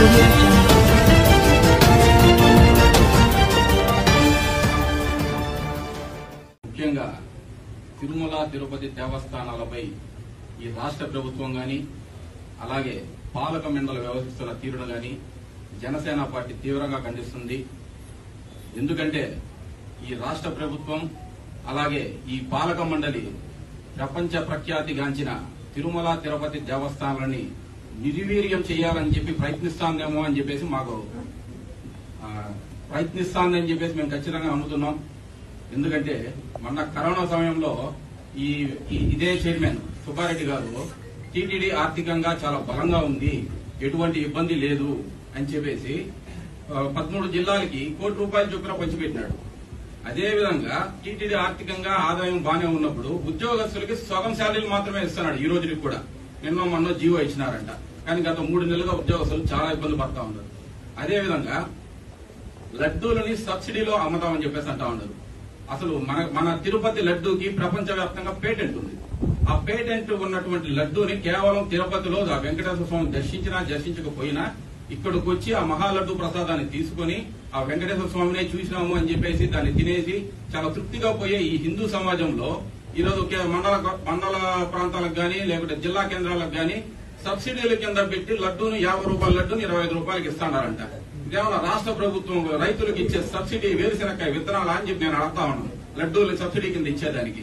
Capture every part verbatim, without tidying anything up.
ముఖ్యంగా తిరుమల తిరుపతి దేవస్థానాలపై ఈ రాష్ట్ర ప్రభుత్వం గాని అలాగే పాలక మండలి వ్యవహరిస్తున్న తీరును గాని జనసేన పార్టీ తీవ్రంగా ఖండిస్తుంది. ఎందుకంటే ఈ రాష్ట్ర ప్రభుత్వం అలాగే ఈ పాలక మండలి ప్రపంచ ప్రఖ్యాతిగాంచిన తిరుమల తిరుపతి దేవస్థానాలని నిర్వీర్యం చేయాలని చెప్పి ప్రయత్నిస్తాందేమో అని చెప్పేసి మాకు ప్రయత్నిస్తాందని చెప్పేసి మేము ఖచ్చితంగా నమ్ముతున్నాం. ఎందుకంటే మొన్న కరోనా సమయంలో ఈ ఇదే చైర్మన్ సుబ్బారెడ్డి గారు టీటీడీ ఆర్థికంగా చాలా బలంగా ఉంది, ఎటువంటి ఇబ్బంది లేదు అని చెప్పేసి పదమూడు జిల్లాలకి కోటి రూపాయల చొప్పున పంచిపెట్టినాడు. అదేవిధంగా టీటీడీ ఆర్థికంగా ఆదాయం బానే ఉన్నప్పుడు ఉద్యోగస్తులకి సగం శాలరీలు మాత్రమే ఇస్తున్నాడు. ఈ రోజుకి కూడా నిన్న మొన్న జీవో ఇచ్చినారంట. కానీ గత మూడు నెలలుగా ఉద్యోగస్తులు చాలా ఇబ్బంది పడతా ఉన్నారు. అదేవిధంగా లడ్డూలని సబ్సిడీలో అమ్ముతామని చెప్పేసి అంటా ఉన్నారు. అసలు మన మన తిరుపతి లడ్డూకి ప్రపంచవ్యాప్తంగా పేటెంట్ ఉంది. ఆ పేటెంట్ ఉన్నటువంటి లడ్డూని కేవలం తిరుపతిలో వెంకటేశ్వర స్వామి దర్శించినా దర్శించకపోయినా ఇక్కడికి వచ్చి ఆ మహాలడ్డు ప్రసాదాన్ని తీసుకుని ఆ వెంకటేశ్వర స్వామినే చూసినాము అని చెప్పేసి దాన్ని తినేసి చాలా తృప్తిగా పోయే ఈ హిందూ సమాజంలో ఈరోజు మండల మండల ప్రాంతాలకు గాని లేకుంటే జిల్లా కేంద్రాలకు గాని సబ్సిడీల కింద పెట్టి లడ్డూను యాభై రూపాయల లడ్డూని ఇరవై ఐదు రూపాయలకి ఇస్తాడారంట. ఇదేమన్నా రాష్ట్ర ప్రభుత్వం రైతులకు ఇచ్చే సబ్సిడీ వేరుశెనక్కాయ విత్తనాలా అని చెప్పి నేను అడుగుతా ఉన్నాను. లడ్డూలు సబ్సిడీ కింద ఇచ్చేదానికి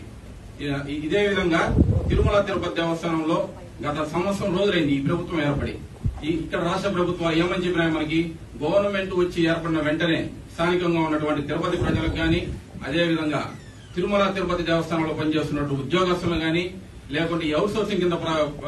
ఇదే విధంగా తిరుమల తిరుపతి దేవస్థానంలో గత సంవత్సరం రోజులైంది ఈ ప్రభుత్వం ఏర్పడి. ఇక్కడ రాష్ట్ర ప్రభుత్వాలు ఏమని చెప్పినా మనకి గవర్నమెంట్ వచ్చి ఏర్పడిన వెంటనే స్థానికంగా ఉన్నటువంటి తిరుపతి ప్రజలకు గాని అదేవిధంగా తిరుమల తిరుపతి దేవస్థానంలో పనిచేస్తున్నట్టు ఉద్యోగస్తులు గాని లేకుంటే అవుట్ సోర్సింగ్ కింద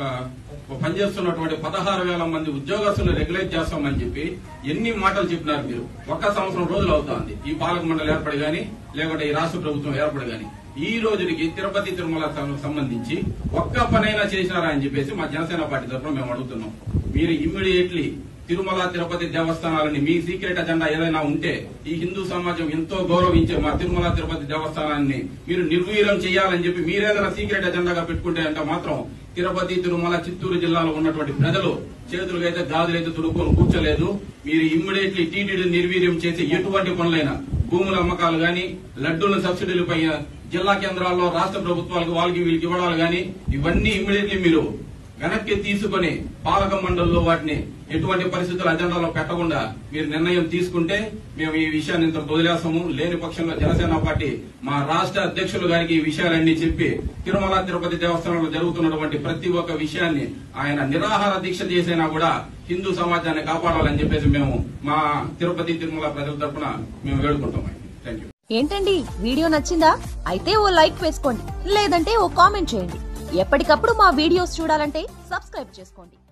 పనిచేస్తున్నటువంటి పదహారు వేల మంది ఉద్యోగస్తులను రెగ్యులైజ్ చేస్తామని చెప్పి ఎన్ని మాటలు చెప్పినారు మీరు. ఒక్క సంవత్సరం రోజులు అవుతోంది ఈ పాలక మండలి ఏర్పడి గాని లేకుంటే ఈ రాష్ట్ర ప్రభుత్వం ఏర్పడి గాని ఈ రోజుకి తిరుపతి తిరుమల సంబంధించి ఒక్క పనైనా చేసినారా అని చెప్పేసి మా జనసేన పార్టీ తరఫున మేము అడుగుతున్నాం. మీరు ఇమ్మీడియట్లీ తిరుమల తిరుపతి దేవస్థానాలని మీ సీక్రెట్ అజెండా ఏదైనా ఉంటే ఈ హిందూ సమాజం ఎంతో గౌరవించే మా తిరుమల తిరుపతి దేవస్థానాన్ని మీరు నిర్వీర్యం చేయాలని చెప్పి మీరేదైనా సీక్రెట్ అజెండాగా పెట్టుకుంటే అంటే మాత్రం తిరుపతి తిరుమల చిత్తూరు జిల్లాలో ఉన్నటువంటి ప్రజలు చేతులకైతే గాజులైతే తుడుక్కొని కూర్చోలేదు. మీరు ఇమ్మీడియట్లీ టీటీడీ నిర్వీర్యం చేసే ఎటువంటి పనులైనా భూముల అమ్మకాలు గాని లడ్డూల సబ్సిడీలపై జిల్లా కేంద్రాల్లో రాష్ట్ర ప్రభుత్వాలకు వాళ్ళకి వీళ్ళకి ఇవ్వడాలు గాని ఇవన్నీ ఇమ్మీడియట్లీ మీరు వెనక్కి తీసుకుని పాలక మండలిలో వాటిని ఎటువంటి పరిస్థితుల అజెండాలో పెట్టకుండా మీరు నిర్ణయం తీసుకుంటే మేము ఈ విషయాన్ని ఇంత వదిలేస్తాము. లేని పక్షంలో జనసేన పార్టీ మా రాష్ట్ర అధ్యక్షులు గారికి ఈ విషయాలన్నీ చెప్పి తిరుమల తిరుపతి దేవస్థానంలో జరుగుతున్నటువంటి ప్రతి ఒక్క విషయాన్ని ఆయన నిరాహార దీక్ష చేసైనా కూడా హిందూ సమాజాన్ని కాపాడాలని చెప్పేసి మేము మా తిరుపతి తిరుమల ప్రజల తరఫున మేము వేడుకుంటాం. Thank you. ఏంటండి వీడియో నచ్చిందా? అయితే ఓ లైక్ వేసుకోండి, లేదంటే ఓ కామెంట్ చేయండి. ఎప్పటికప్పుడు మా వీడియోస్ చూడాలంటే సబ్స్క్రైబ్ చేసుకోండి.